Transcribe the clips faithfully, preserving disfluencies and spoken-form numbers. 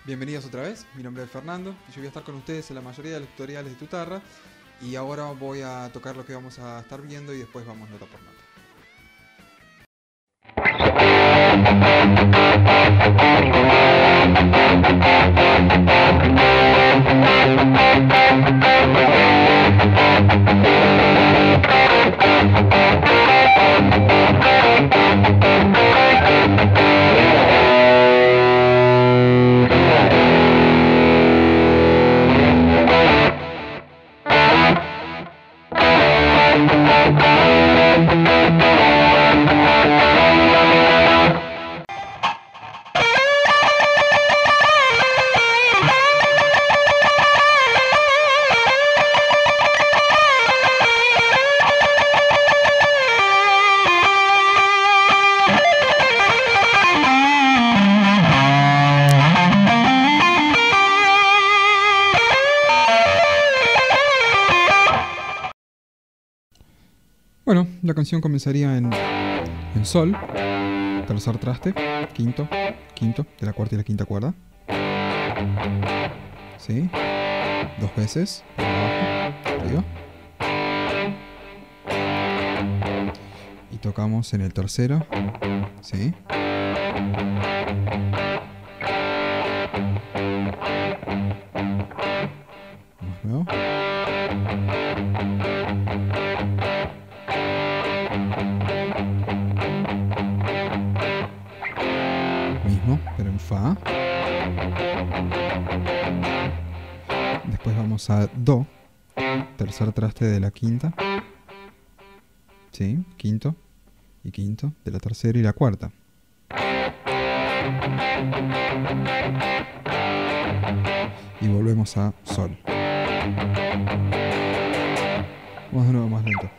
Bienvenidos otra vez, mi nombre es Fernando y yo voy a estar con ustedes en la mayoría de los tutoriales de Tutarra y ahora voy a tocar lo que vamos a estar viendo y después vamos nota por nota. Bueno, la canción comenzaría en, en sol, tercer traste, quinto, quinto, de la cuarta y la quinta cuerda. ¿Sí? Dos veces, por abajo, arriba. Y tocamos en el tercero, ¿sí? Vamos luego. Mismo, pero en fa. Después vamos a do, tercer traste de la quinta. Sí, quinto y quinto de la tercera y la cuarta. Y volvemos a sol. Vamos de nuevo más lento.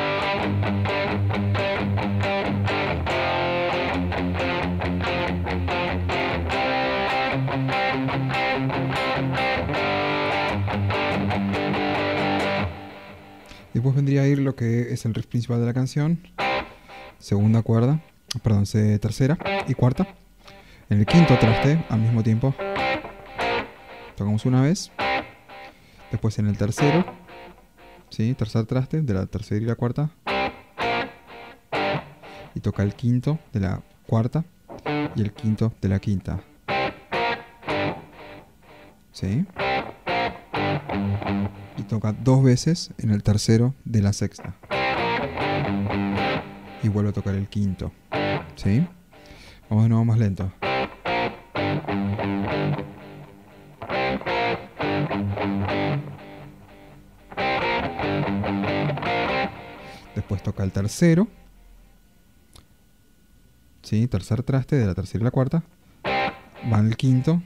Después vendría a ir lo que es el riff principal de la canción. Segunda cuerda, perdón, tercera y cuarta. En el quinto traste, al mismo tiempo, tocamos una vez. Después en el tercero, ¿sí? Tercer traste de la tercera y la cuarta. Y toca el quinto de la cuarta y el quinto de la quinta. ¿Sí? Y toca dos veces en el tercero de la sexta. Y vuelve a tocar el quinto. ¿Sí? Vamos de nuevo más lento. Después toca el tercero. ¿Sí? Tercer traste de la tercera y la cuarta. Va en el quinto.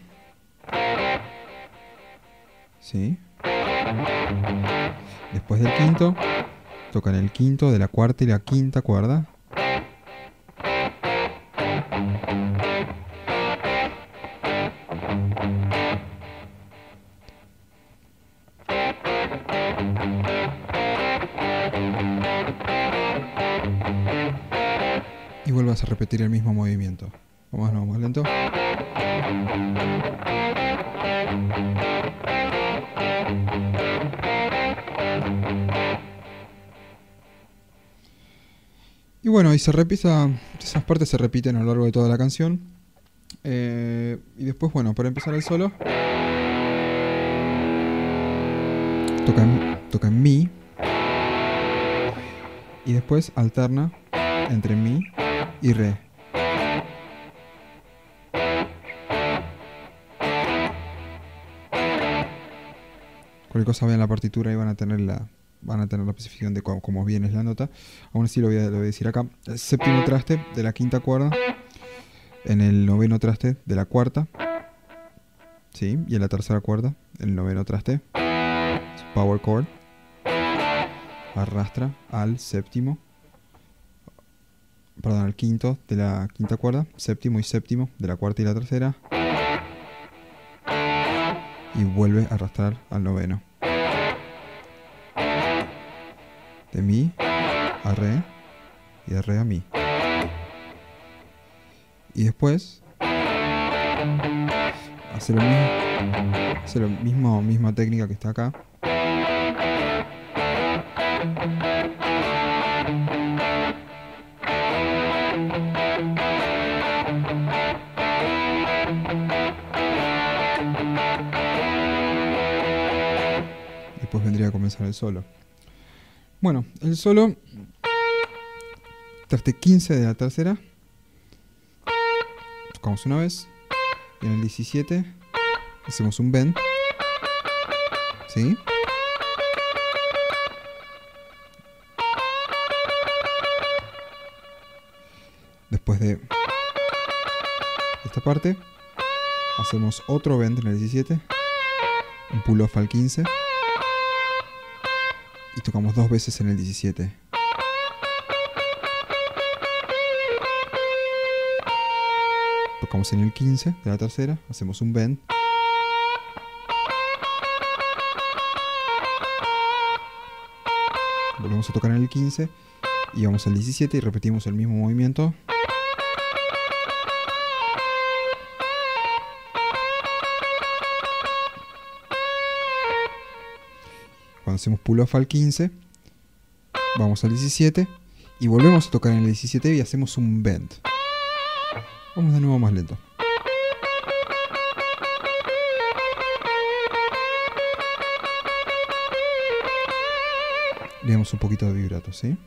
¿Sí? Después del quinto, tocan el quinto de la cuarta y la quinta cuerda. Y vuelvas a repetir el mismo movimiento. Vamos de nuevo más lento. Y bueno, y se repite, esas partes se repiten a lo largo de toda la canción. Eh, y después, bueno, para empezar el solo, toca en, toca en mi. Y después alterna entre mi y re. Cualquier cosa vean la partitura y van a tener la... van a tener la especificación de cómo, cómo bien es la nota. Aún así lo voy, a, lo voy a decir acá. El séptimo traste de la quinta cuerda. En el noveno traste de la cuarta. ¿Sí? Y en la tercera cuerda, el noveno traste. Power chord. Arrastra al séptimo. Perdón, al quinto de la quinta cuerda. Séptimo y séptimo de la cuarta y la tercera. Y vuelve a arrastrar al noveno. De mi a re y de re a mi. Y después hace lo mismo, hace lo mismo, misma técnica que está acá. Después vendría a comenzar el solo. Bueno, el solo, traste quince de la tercera, tocamos una vez, y en el diecisiete hacemos un bend, ¿sí? Después de esta parte, hacemos otro bend en el diecisiete, un pull off al quince, y tocamos dos veces en el diecisiete. Tocamos en el quince de la tercera, hacemos un bend. Volvemos a tocar en el quince y vamos al diecisiete y repetimos el mismo movimiento. Cuando hacemos pull off al quince, vamos al diecisiete y volvemos a tocar en el diecisiete y hacemos un bend. Vamos de nuevo más lento. Le damos un poquito de vibrato, ¿sí?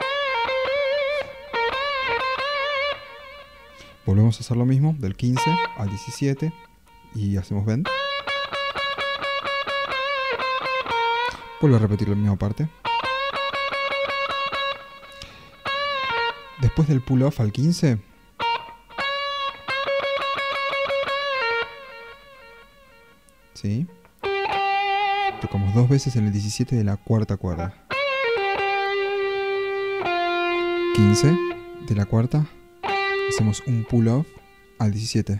Volvemos a hacer lo mismo, del quince al diecisiete y hacemos bend. Vuelvo a repetir la misma parte. Después del pull off al quince, ¿sí? Tocamos dos veces en el diecisiete de la cuarta cuerda. quince de la cuarta, hacemos un pull off al diecisiete.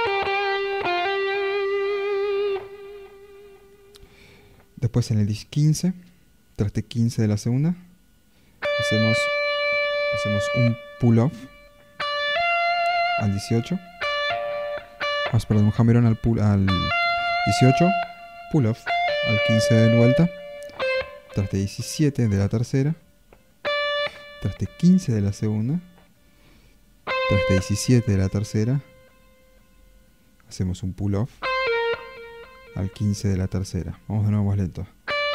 Después en el quince, traste quince de la segunda, hacemos, hacemos un pull off al dieciocho. Ah, perdón, un hammer-on al, pull, al dieciocho, pull off al quince de vuelta, traste diecisiete de la tercera, traste quince de la segunda, traste diecisiete de la tercera, hacemos un pull off al quince de la tercera. Vamos de nuevo más lento.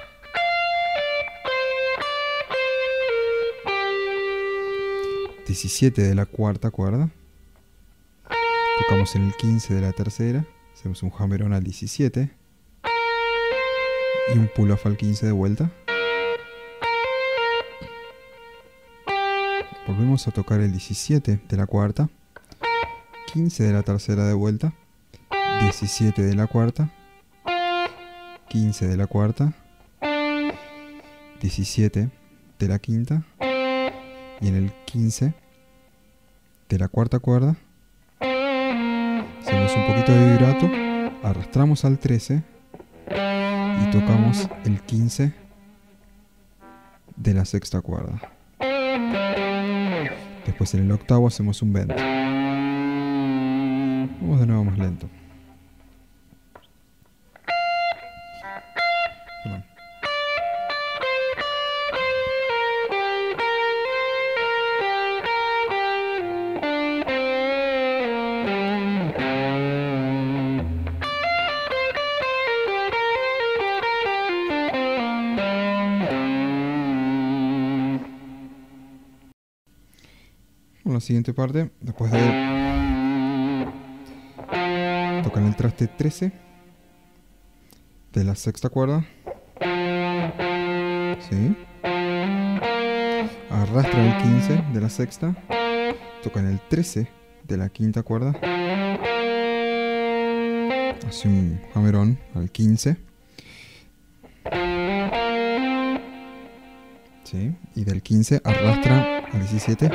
diecisiete de la cuarta cuerda, tocamos en el quince de la tercera, hacemos un hammer-on al diecisiete y un pull off al quince de vuelta. Volvemos a tocar el diecisiete de la cuarta, quince de la tercera de vuelta, diecisiete de la cuarta, quince de la cuarta, diecisiete de la quinta y en el quince de la cuarta cuerda hacemos un poquito de vibrato, arrastramos al trece y tocamos el quince de la sexta cuerda. Después en el octavo hacemos un bend. Vamos de nuevo más lento. Perdón. La siguiente parte, después de tocar el traste trece de la sexta cuerda, ¿sí? Arrastra el quince de la sexta, tocan el trece de la quinta cuerda, hace un hammer-on al quince, ¿sí? Y del quince arrastra al diecisiete,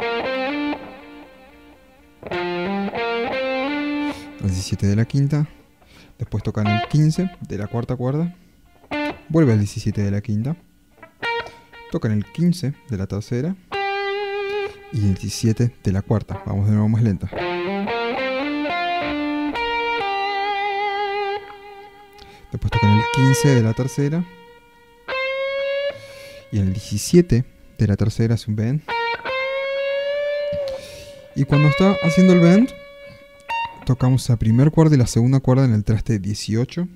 al diecisiete de la quinta, después tocan el quince de la cuarta cuerda, vuelve al diecisiete de la quinta, tocan el quince de la tercera y el diecisiete de la cuarta. Vamos de nuevo más lenta. Después tocan el quince de la tercera. Y el diecisiete de la tercera es un bend. Y cuando está haciendo el bend, tocamos la primera cuerda y la segunda cuerda en el traste dieciocho.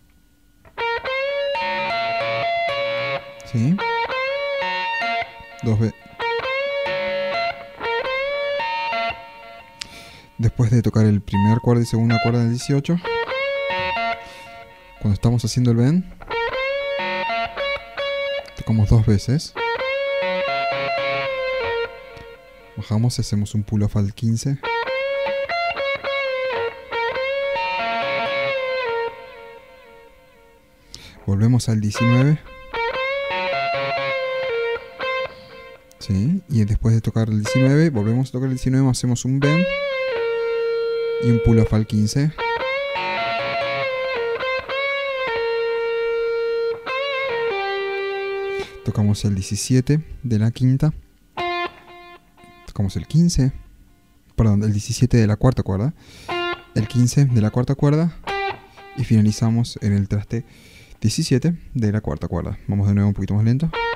¿Sí? Dos veces. Después de tocar el primer cuerda y segunda cuerda del dieciocho, cuando estamos haciendo el bend, tocamos dos veces. Bajamos y hacemos un pull off al quince. Volvemos al diecinueve. ¿Sí? Y después de tocar el diecinueve, volvemos a tocar el diecinueve, hacemos un bend y un pull off al quince. Tocamos el diecisiete de la quinta. Tocamos el quince. Perdón, el diecisiete de la cuarta cuerda. El quince de la cuarta cuerda. Y finalizamos en el traste diecisiete de la cuarta cuerda. Vamos de nuevo un poquito más lento.